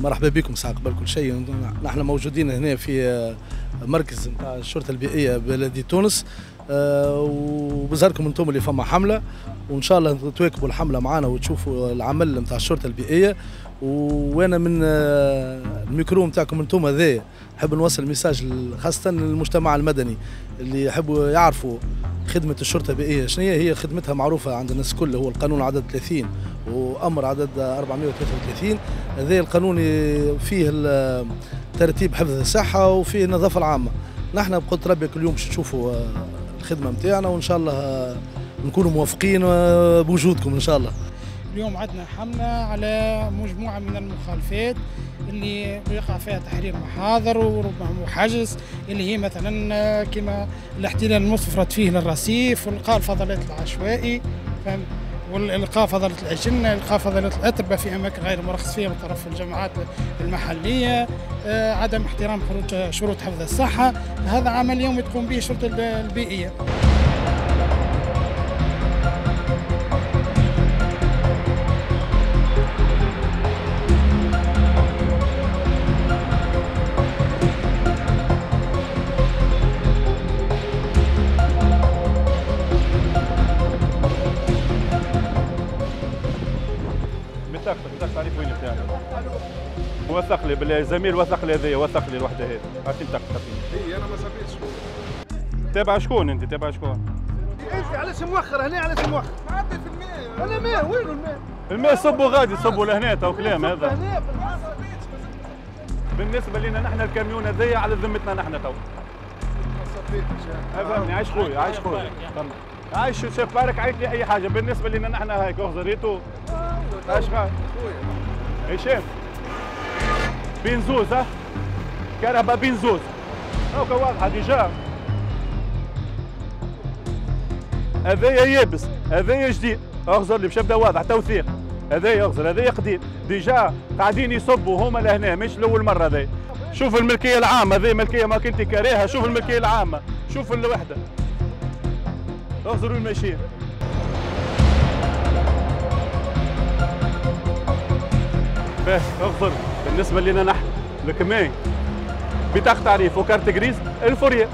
مرحبا بكم. ساعة قبل كل شيء نحن موجودين هنا في مركز نتاع الشرطة البيئية بلدية تونس، وبزاركم انتم اللي فما حملة، وان شاء الله تواكبوا الحملة معنا وتشوفوا العمل نتاع الشرطة البيئية. وانا من الميكرو نتاعكم انتم هذايا نحب نوصل ميساج خاصة للمجتمع المدني اللي يحبوا يعرفوا خدمة الشرطة البيئية شنو هي خدمتها معروفة عند الناس الكل. هو القانون عدد 30 وأمر عدد 433. هذا القانون فيه ترتيب حفظ الصحة وفيه النظافة العامة. نحن بقدرة ربي كل يوم باش نشوفوا الخدمة نتاعنا، وإن شاء الله نكونوا موافقين بوجودكم إن شاء الله. اليوم عندنا حملة على مجموعة من المخالفات اللي يقع فيها تحرير محاضر وحجز، اللي هي مثلا كما الاحتلال المفرط فيه للرصيف، والقاء الفضلات العشوائي، والقاء فضلات الأجنة، القاء فضلات الأتربة في أماكن غير مرخص فيها من طرف الجماعات المحلية، عدم احترام شروط حفظ الصحة. هذا عمل يومي تقوم به الشرطة البيئية. بتاخذ تعريف وين بتاعك؟ وثق لي بالزميل، وثق لي هذيا، وثق لي الوحده هذه. هاتي بتاخذ. اي انا ما سميتش. تابع شكون انت؟ تابع شكون؟ انت علاش مؤخر هنا؟ علاش مؤخر؟ معدي في الماء. انا ماء وينو الماء؟ الماء صبوا غادي، صبوا لهنا تو كلام هذا. بالنسبه لنا نحن الكاميون هذايا على ذمتنا نحن تو. ما صبيتش. فهمني، عايش خويا، عايش خويا. عايش شيف بارك عيط لي اي حاجه، بالنسبه لنا نحن هيك اخذريتو. عايش خويا. هشام بنزوز، ها كهرباء بنزوز هاكا واضحه ديجا. هذايا يابس، هذايا جديد، اغزر لي باش يبدا واضح توثيق. هذايا اغزر، هذايا قديم ديجا قاعدين يصبوا هما لهنا، مش لاول مره هذايا. شوف الملكيه العامه، هذه ملكيه ما كنت كاريها، شوف الملكيه العامه، شوف الوحده. اغزر وين ماشيين. باهي اغزر. بالنسبه لنا نحن الكمين بطاقه تعريف وكارت جريز الفوريه.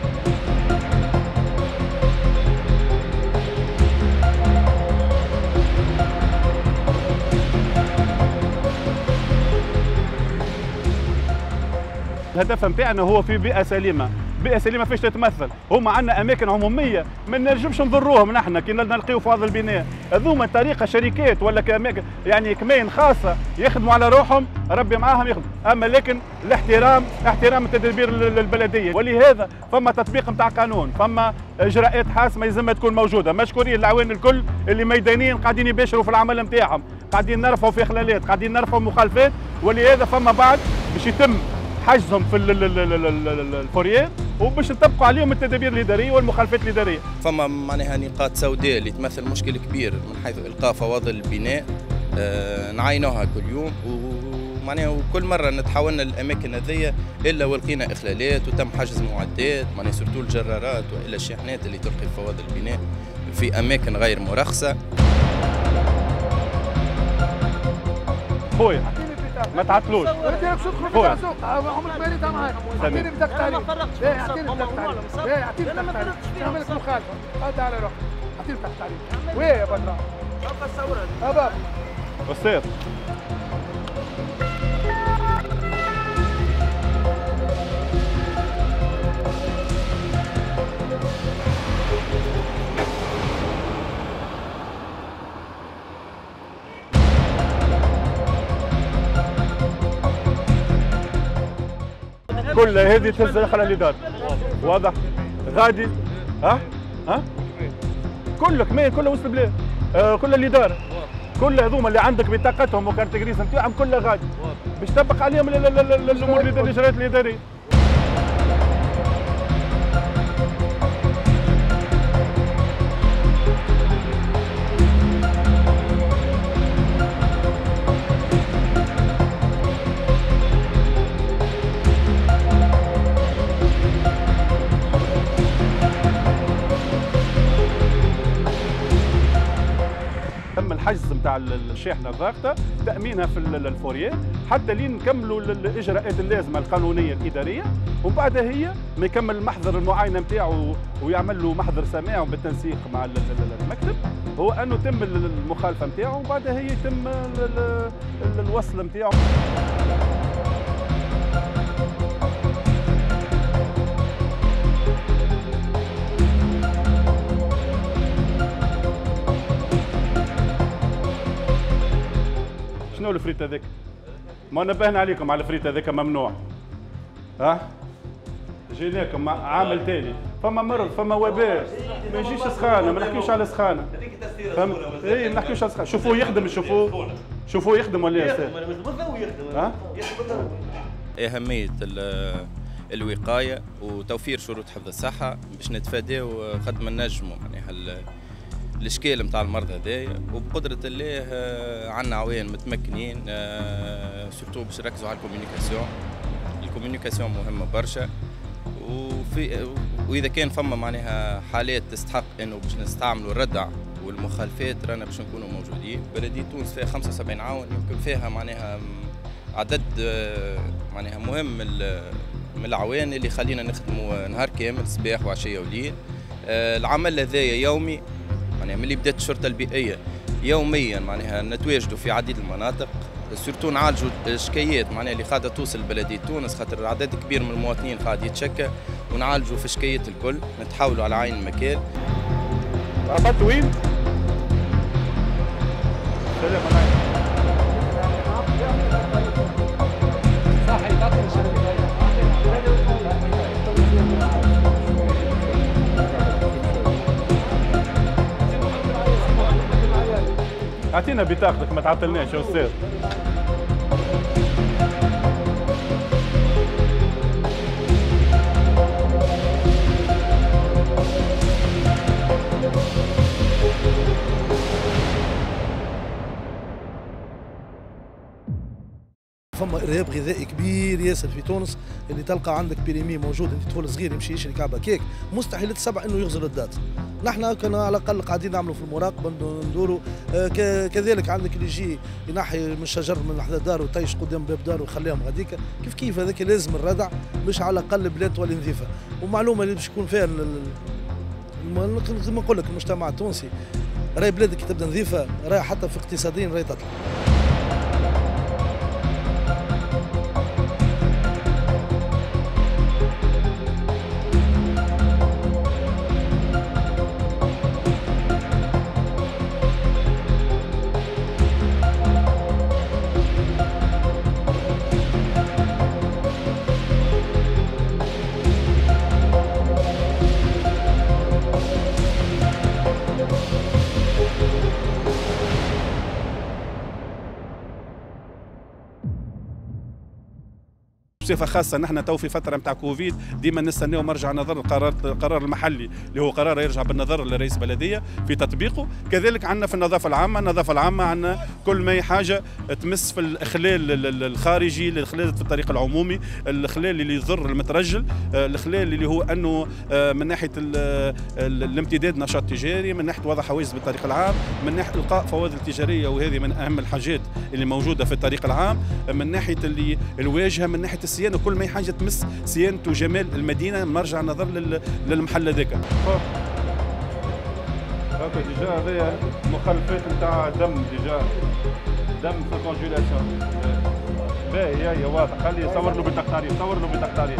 الهدف نتاعنا هو في بيئه سليمه، بيئه سليمه فاش تتمثل؟ هما عندنا اماكن عموميه ما نجمش نضروهم نحن كي نلقيو في هذا البناء، هذوما طريقه شركات ولا كاماكن يعني كمين خاصه يخدموا على روحهم، ربي معاهم يخدموا، اما لكن الاحترام، احترام التدابير البلديه، ولهذا فما تطبيق نتاع قانون، فما اجراءات حاسمه يلزمها تكون موجوده، مشكورين العوان الكل اللي ميدانيين قاعدين يباشروا في العمل نتاعهم، قاعدين نرفعوا في خلالات، قاعدين نرفعوا مخالفات، ولهذا فما بعد باش يتم حجزهم في الفوريير وباش نطبقوا عليهم التدابير الاداريه والمخالفات الاداريه. فما معناها نقاط سوداء اللي تمثل مشكل كبير من حيث القاء فواضل البناء، نعاينوها كل يوم، ومعناها وكل مره نتحولنا للاماكن هذيا الا ولقينا اخلالات وتم حجز معدات، معناها سورتو الجرارات والا الشاحنات اللي تلقي فواضل البناء في اماكن غير مرخصه. خويا ما تعطلوش. انت باش تدخل في التعزوق، عمرك ما ريتها معاك. اعطيني بطاقة تعريف. ايه اعطيني بطاقة تعريف. ايه اعطيني بطاقة تعريف. نعمل لك مخالفة. هات على روحك. اعطيني بطاقة تعريف. وين يا بدران؟ بابا صورها. بابا. أستاذ. كل هذه تهز داخل الاداره واضح غادي ها كل كمان كله وسط البلاد كل الاداره كل هذوما اللي عندك بطاقتهم وكارت جريس نتاعهم كلها غادي باش تطبق عليهم الامور الاجراءات الاداريه. تم الحجز نتاع الشاحنه الضاغطه، تامينها في الفوريات حتى لين نكملوا الاجراءات اللازمه القانونيه الاداريه، ومن بعد هي ما يكمل محضر المعاينه نتاعو ويعمل له محضر سماع بالتنسيق مع المكتب، هو انه تم المخالفه نتاعو ومن بعد هي يتم الوصل نتاعو. شنو الفريت هذاك؟ ما نبهنا عليكم على الفريت هذاك ممنوع. ها؟ جيناكم عامل تالي، فما مرض فما وباء، ما يجيش سخانه، ما نحكيوش على سخانه. اي ما نحكيوش على سخانه، شوفوه يخدم، شوفوه يخدم ولا يا استاذ؟ ها؟ أهمية الوقاية وتوفير شروط حفظ الصحة باش نتفاداو قد ما نجموا معناها الاشكال نتاع المرض هذايا، وبقدرة الله عندنا عوان متمكنين سورتو باش نركزوا على الكوميونيكاسيون مهمة برشا، واذا كان فما معناها حالات تستحق انه باش نستعملوا الردع والمخالفات رانا باش نكونوا موجودين. بلدية تونس فيها 75 عاون، يمكن فيها معناها عدد معناها مهم من العوان اللي خلينا نخدموا نهار كامل صباح وعشيه وليل. العمل هذايا يومي معناها ملي بدات الشرطه البيئيه يوميا معناها نتواجدوا في عديد المناطق، سورتو نعالجوا الشكايات معناها اللي قاعده توصل بلديه تونس، خاطر عدد كبير من المواطنين قاعد يتشكى، ونعالجوا في الشكايات الكل، نتحاولوا على عين المكان. هبطت وين؟ سلام عليكم. اعطينا بطاقتك ما تعطلناش يا استاذ. فما ارهاب غذائي كبير ياسر في تونس، اللي تلقى عندك بيريمي موجود، انت طفل صغير يمشي يشري كعبه كيك مستحيل تسبع انه يغزر الدات. نحن كنا على الاقل قاعدين نعملوا في المراقبه ندوروا، كذلك عندك اللي يجي ينحي من الشجر من حدا داره ويطيش قدام باب داره ويخليهم غاديك، كيف هذاك لازم الردع باش على الاقل البلاد تولي نظيفه. ومعلومه اللي باش يكون فيها زي ما نقول لك المجتمع التونسي، راهي بلادك كي تبدا نظيفه راهي حتى في اقتصاديا راهي تطلع. بصفه خاصه نحن تو في فتره نتاع كوفيد ديما نستناو مرجع نظر القرار المحلي اللي هو قرار يرجع بالنظر لرئيس البلديه في تطبيقه. كذلك عندنا في النظافه العامه عندنا كل ما حاجه تمس في الاخلال الخارجي، الاخلال في الطريق العمومي، الاخلال اللي يضر المترجل، الاخلال اللي هو انه من ناحيه الامتداد نشاط تجاري، من ناحيه وضع حواجز بالطريق العام، من ناحيه القاء فوادل تجاريه وهذه من اهم الحاجات اللي موجوده في الطريق العام، من ناحيه الواجهه، من ناحيه الصيانه، كل ما حاجه تمس صيانه وجمال المدينه مرجع نظر للمحل هذاك. هاكا ديجا هذايا مخلفات نتاع دم، ديجا دم في الكونجيلاسيون. باهي هي واضح، خليه يصور له بطاقة.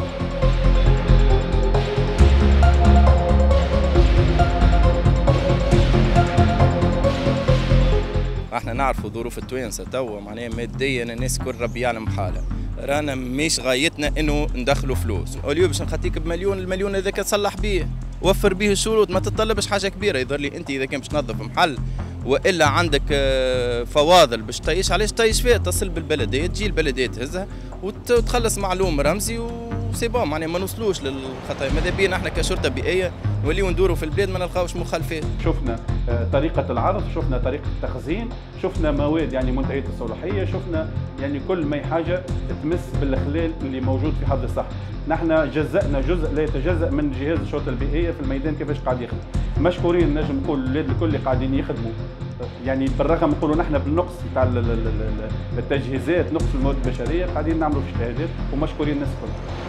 احنا نعرفوا ظروف التوانسه توا معناها ماديا الناس كل ربي يعلم حالها، رانا مش غايتنا انه ندخلوا فلوس، اليوم باش نخطيك بمليون، المليون هذاك تصلح بيه، وفر به الشروط، ما تتطلبش حاجه كبيره. يظهر لي انت اذا كان باش تنظف محل والا عندك فواضل باش تعيش علاش تعيش فيها، تصل بالبلديه، تجي البلديه تهزها وتخلص معلوم رمزي وسي بون معناها ما نوصلوش للخطايا. ماذا بينا احنا كشرطه بيئيه نوليو ندوروا في البلاد ما نلقاوش مخالفات. شفنا طريقه العرض، شفنا طريقه التخزين، شفنا مواد يعني منتهيه الصلاحيه، شفنا يعني كل ما حاجه تمس بالاخلال اللي موجود في حفظ الصحه. نحن جزأنا جزء لا يتجزأ من جهاز الشرطه البيئيه في الميدان كيفاش قاعد يخدم. مشكورين نجم نقول الاولاد الكل اللي قاعدين يخدموا، يعني بالرغم نقولوا نحن بالنقص نتاع التجهيزات، نقص المواد البشريه، قاعدين نعملوا في اجتهادات ومشكورين الناس الكل.